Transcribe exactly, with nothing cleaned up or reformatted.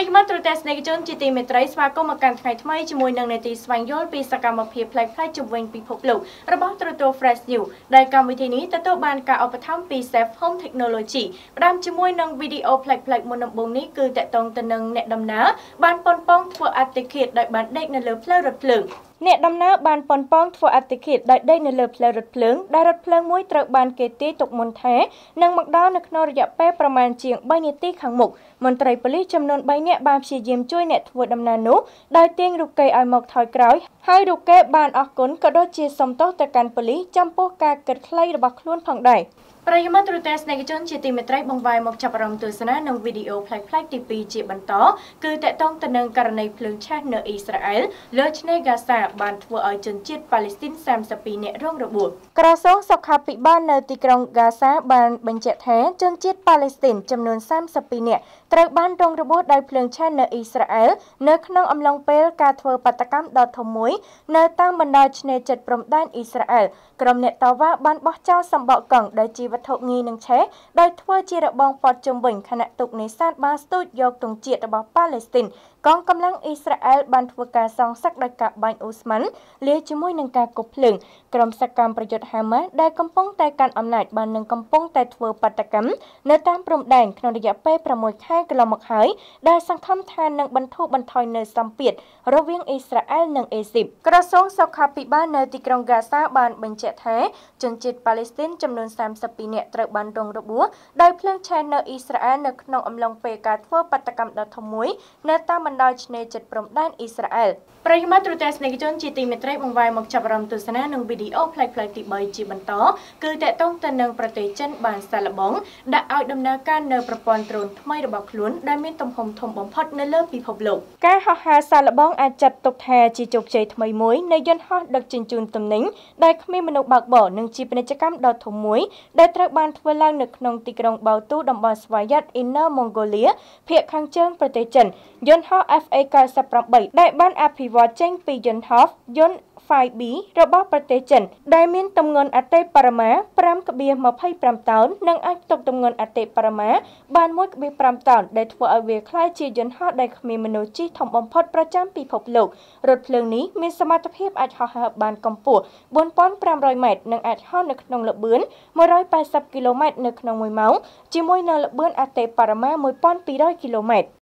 យមត្តទេសនិកជនជាទីមេត្រីស្វាគមន៍មកកាន់ថ្ងៃថ្មីជាមួយនឹងនេតិស្វែងយល់ពីសកម្មភាពផ្លែកផ្លែកជំវិញពិភពលោករបស់ទូរទស្សន៍ Fresh News ដែលកម្មវិធីនេះទទួលបានការឧបត្ថម្ភពី Safe Home Technology ផ្ដើមជាមួយនឹងវីដេអូផ្លែកផ្លែកមុនដំបូងនេះគឺតាក់ទងទៅនឹងអ្នកដំណើរបានប៉ុនប៉ងធ្វើអត្តឃាតដោយបានដេកនៅលើផ្លូវរថភ្លើងអ្នកដំណើរបានប៉ុនប៉ងធ្វើអត្តឃាតដោយដេកនៅលើផ្លូវរថភ្លើងដែលរថភ្លើងមួយត្រូវបានគេទាយទុកមុនថានឹងមកដល់នៅក្នុងរយៈពេលប្រមាណជាងបីនាទីខាងមុខមន្ត្រីប៉ូលីសចំនួនបីនាក់បានព្យាយាមជួយអ្នកធ្វើដំណើរនោះដោយទាញរូបគេឲ្យមកថយក្រោយហើយរូបគេបានអរគុណក៏ដូចជាសុំទោសទៅកាន់ប៉ូលីសចំពោះការគិតខ្លីរបស់ខ្លួនផងដែរប្រិយមិត្តទូរទស្សនិកជនជាទីមេត្រីបង្វែរមកចាប់អារម្មណ៍ទស្សនានឹងវីដេអូផ្លែកផ្លែកទីពីរជាបន្តគឺតកតងទៅនឹងករណីភ្លើងឆេះនៅអ៊ីស្រាអែលលើឆ្នេរហ្គាសាបានធ្វើឲ្យជនជាតិប៉ាឡេស្ទីនសាមសិបពីរនាក់រងរបួសក្រសួងសុខាភិបាលនៅទីក្រុងហ្គាសាបានបញ្ជាក់ថាជនជាតិប៉ាឡេស្ទីនចំនួនសាមសិបពីរនាក់ត្រូវបានរងរបួសដោយភ្លើងឆេះនៅអ៊ីស្រាអែលនៅក្នុងអំឡុងពេលការធ្វើបាតកម្មដ៏ធំមួយនៅតាមបណ្ដោយឆ្នេរជិតព្រំដែនអ៊ីស្រាអែលក្រុមអ្នកតវ៉ាបានបោះចោលសម្បកកង់ដែលជាវត្ថុងាយនឹងឆេះដោយធ្វើជារបងព័ទ្ធជុំវិញខណៈទូកនេសាទបានស្ទូចយកទង់ជាតិរបស់ប៉ាឡេស្ទីនកងកម្លាំងអ៊ីស្រាអែលបានធ្វើការសងសឹកដោយការបាញ់អូស្មန်លាយជាមួយនឹងការគប់ភ្លើងក្រុមសកម្មប្រយុទ្ធហាម៉ាស់ដែលកំពុងតែកាន់អំណាចបាននឹងកំពុងតែធ្វើបាតកម្មនៅតាមព្រំដែនក្នុងរយៈពេលប្រាំមួយខែកន្លងមកហើយដែលសង្ឃឹមថានឹងបន្ធូរបន្ថយនៅសម្ពាធរវាងអ៊ីស្រាអែលនិងអេស៊ីបក្រសួងសុខាភិបាលនៅទីក្រុងហ្គាសាបានបញ្ជាក់ថាជនជាតិប៉ាឡេស្ទីនចំនួនសាមសិបពីរនាក់ត្រូវបានរងរបួសដោយភ្លើងឆេះនៅអ៊ីស្រាអែលនៅក្នុងអំឡុងពេលការធ្វើបាតកម្មដ៏ធំមួយនៅតាមបណ្ដោយឆ្នេរជិតព្រំដែនអ៊ីស្រាអែលប្រិយមិត្តទូរទស្សនិកជនជាទីមេត្រីបង្វែរមកចាប់អារម្មណ៍ទស្សនានឹងវីដេអូផ្លែកផ្លែកទីបីជាបន្តគឺតកតងទៅនឹងប្រទេសចិនបានសាកល្បងដាក់ឲ្យដំណើរការនៅប្រព័ន្ធដ្រូនថ្មីរបស់ខ្លួនដែលមានទំហំធំបំផុតនៅលើពិភពលោកការហោះហើរសាកល្បងអាចចាត់ទុកថាជាជោគជ័យថ្មីមួយនៃយន្តហោះដឹកជញ្ជូនទំនិញដែលគ្មានមនុស្សបើកបរនិងជាពាណិជ្ជកម្មដ៏ធំមួយដែលត្រូវបានធ្វើឡើងនៅក្នុងទីក្រុងបាវទូតំបន់ស្វយ័ត Inner Mongolia ភាគខាងជើងប្រទេសចិនយន្តហោះ F A ៩៨ ដែលបានអភិវឌ្ឍចេញពីយន្តហោះយន្ត five B របស់ប្រទេសចិនដែលមានទម្ងន់អតិបរមា ប្រាំដុល្លារម្ភៃប្រាំ តោននិងអាចផ្ទុកទម្ងន់អតិបរមាបាន មួយដុល្លារប្រាំ តោនដែលធ្វើឲ្យវាក្លាយជាយន្តហោះដែលគ្មានមនុស្សជិះធំបំផុតប្រចាំពិភពលោករថភ្លើងនេះមានសមត្ថភាពអាចហោះហើរបានកម្ពស់បួនពាន់ប្រាំរយម៉ែត្រនិងអាចហោះនៅក្នុងល្បឿនមួយរយប៉ែតសិបគីឡូម៉ែត្រនៅក្នុងមួយម៉ោងជាមួយនឹងល្បឿនអតិបរមាមួយពាន់ពីររយគីឡូម៉ែត្រ